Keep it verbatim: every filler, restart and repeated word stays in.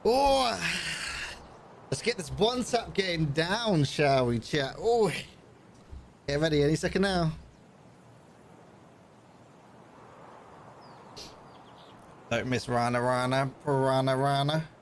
Oh, let's get this one tap game down, shall we, chat? Oh, get ready any second now. Don't miss Rana Rana, Piranha Rana.